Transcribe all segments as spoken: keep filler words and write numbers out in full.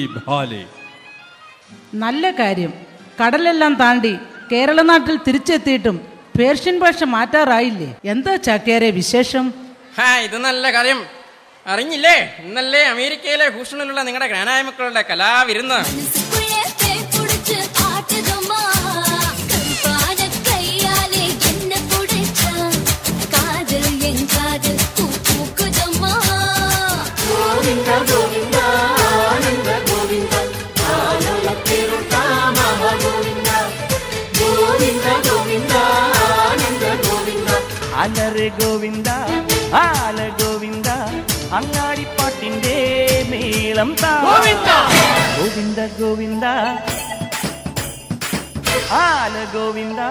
ഭാലേ. നല്ല കാര്യം. കടലെല്ലാം താണ്ടി കേരള നാട്ടിൽ തിരിച്ചെത്തിയിട്ടും പേർഷ്യൻ ഭാഷ മാറ്റാറായില്ലേ? എന്താ ചാക്യാരെ വിശേഷം? ഹാ, ഇത് നല്ല കാര്യം. അറിഞ്ഞില്ലേ, ഇന്നല്ലേ അമേരിക്കയിലെ ഹൂസ്റ്റണിലുള്ള നിങ്ങളുടെ ഗ്രാനായ മക്കളുടെ കലാവിരുന്ന്. അലറെ ഗോവിന്ദ ആല ഗോവിന്ദ അങ്ങാടിപ്പാട്ടിന്റെ മേളം താ ഗോവിന്ദ ഗോവിന്ദ ആല ഗോവിന്ദ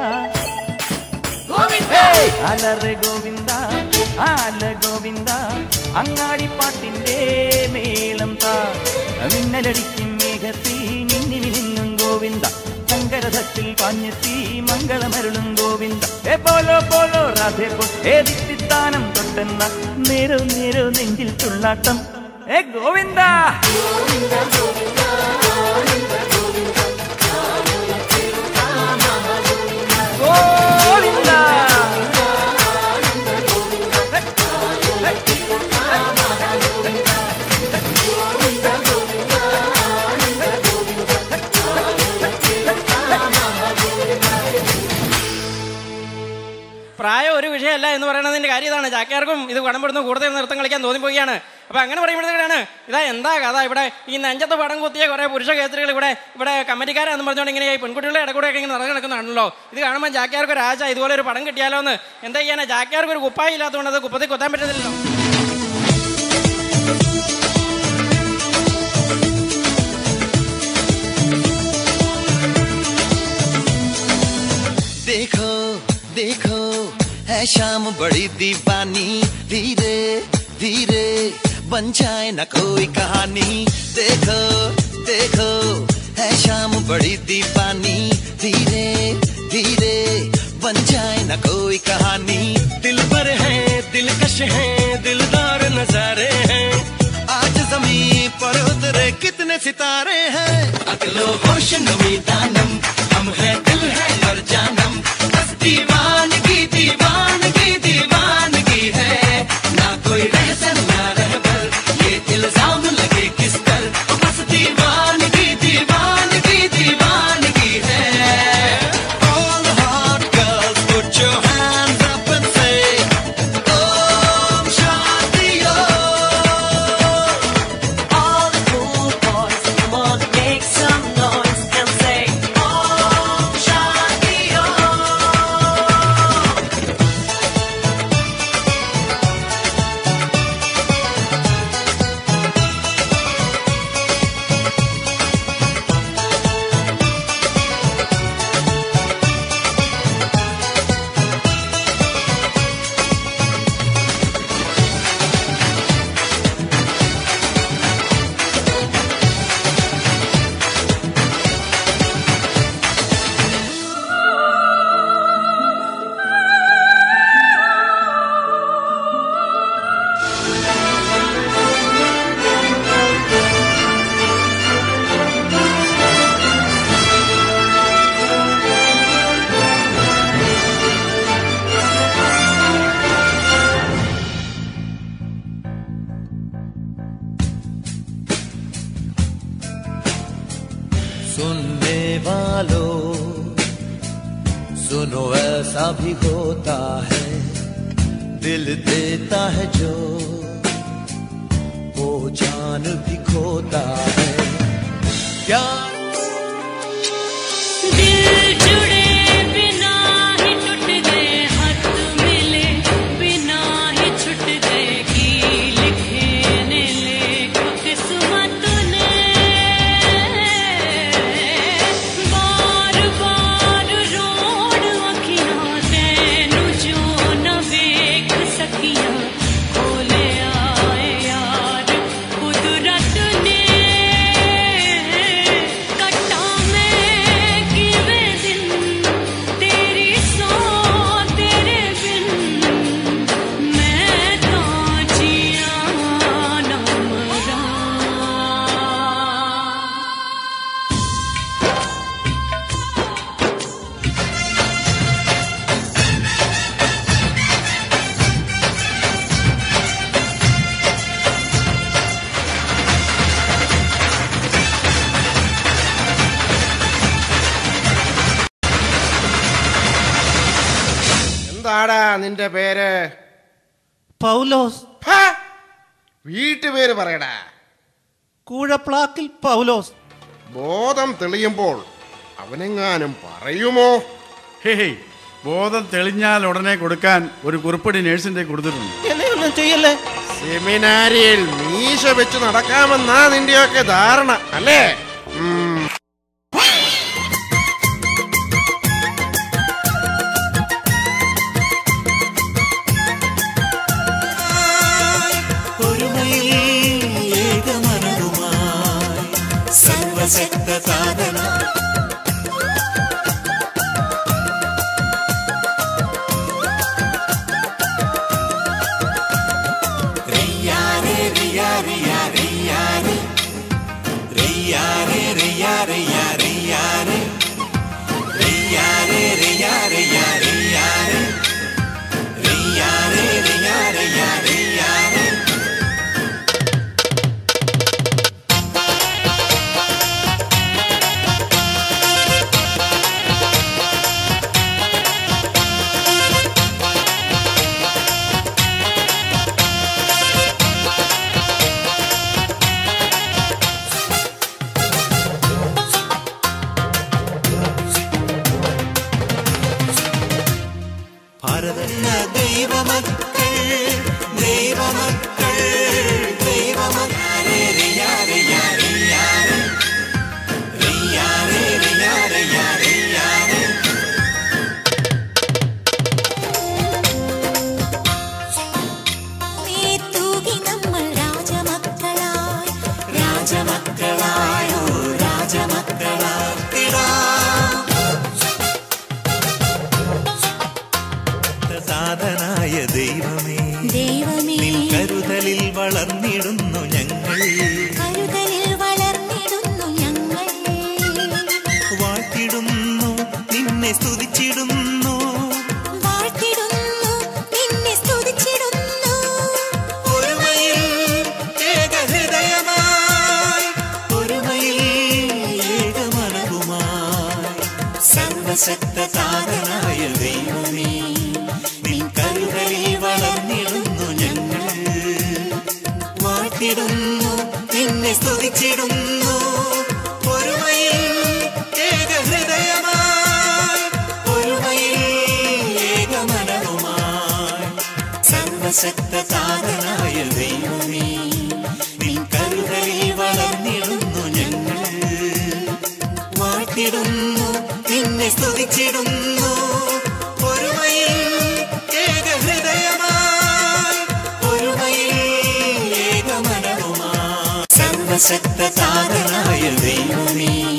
അലറെ ഗോവിന്ദ ആല ഗോവിന്ദ അങ്ങാടിപ്പാട്ടിന്റെ മേളം താ മിന്നലടിക്കും മേഘത്തിൽ നിന്നി നിന്നും ഗോവിന്ദ ശങ്കരധത്തിൽ പാഞ്ഞെത്തി മംഗളമരുളും ഗോവിന്ദ. ഏ പോലോ പോലോ രാധേ പോ ഏ ദിത്തിത്താനം തൊട്ടെന്ന നേരോ നേരോ നെഞ്ചിൽ തുള്ളാട്ടം. ഏ ഗോവിന്ദ ഗോവിന്ദ. പ്രായം ഒരു വിഷയമല്ല എന്ന് പറയുന്നതിന്റെ കാര്യം ഇതാണ്. ചാക്യാർക്കും ഇത് കടമ്പെടുന്ന് കൂടുതൽ നൃത്തം കളിക്കാൻ തോന്നിപ്പോവുകയാണ്. അപ്പൊ അങ്ങനെ പറയുമ്പോഴത്തേക്കാണ് ഇതാ എന്താ കഥ, ഇവിടെ ഈ നെഞ്ചത്ത് പടം കുത്തിയ കുറെ പുരുഷ കേസരികൾ ഇവിടെ ഇവിടെ കമ്മിറ്റിക്കാരാന്ന് പറഞ്ഞുകൊണ്ട് ഇങ്ങനെ ഈ പെൺകുട്ടികളുടെ ഇടകൂടെയൊക്കെ ഇങ്ങനെ നടന്നു നടക്കുന്നതാണല്ലോ. ഇത് കാണുമ്പോൾ ചാക്യാർക്ക് ഒരു ആശ ഇതുപോലെ ഒരു പടം കിട്ടിയാലോ എന്ന്. എന്താ ചെയ്യാനാ, ചാക്യാർക്ക് ഒരു കുപ്പായി ഇല്ലാത്തതുകൊണ്ട് അത് കുപ്പത്തിൽ കൊത്താൻ പറ്റത്തില്ലല്ലോ. देखो देखो है शाम बड़ी दीवानी, धीरे धीरे बन जाए न कोई कहानी. देखो देखो है शाम बड़ी दीवानी, धीरे धीरे बन जाए न कोई कहानी. दिल पर है दिलकश है दिलदार नजारे हैं, आज ज़मीन पर उतरे कितने सितारे हैं. अगलो होश नमी दानम हम है दिल है और जानम, बस दीवानगी दीवानगी दीवानगी है. ना कोई रहसन ना रहबर ये इल्जाम लगे किस पर, बस दीवानगी दीवानगी दीवानगी है. All the hot girls put your hands up and say Om Shanti Om. All the cool boys come on make some noise and say Om Shanti Om. सुनने वालों सुनो ऐसा भी होता है, दिल देता है जो वो जान भी खोता है. प्यार दिल जुड़े बिना ही टूट गए, हाथ मिले बिना ही छूट गए, की लिखने लेखो किस्मत ने. बार बार रोड अखियां तेनू जो न वेख सकियां, खोले आए यार कुदरत ने. എന്താടാ നിന്റെ പേര്? പൗലോസ്. വീട്ടുപേര് പറയടാ. കൂഴപ്ലാക്കിൽ പൗലോസ്. ബോധം തെളിയുമ്പോൾ അവനെങ്ങാനും പറയുമോ? ഹേയ്, ബോധം തെളിഞ്ഞാൽ ഉടനെ കൊടുക്കാൻ ഒരു കുറിപ്പടി നേഴ്സിന്റെ കൊടുത്തിട്ടുണ്ട്. എന്നെയൊന്നും ചെയ്യല്ലേ. സെമിനാരിയിൽ മീശ വെച്ച് നടക്കാമെന്നാ നിന്റെയൊക്കെ ധാരണ അല്ലേ? സർവശക്തനായ ദൈവമേ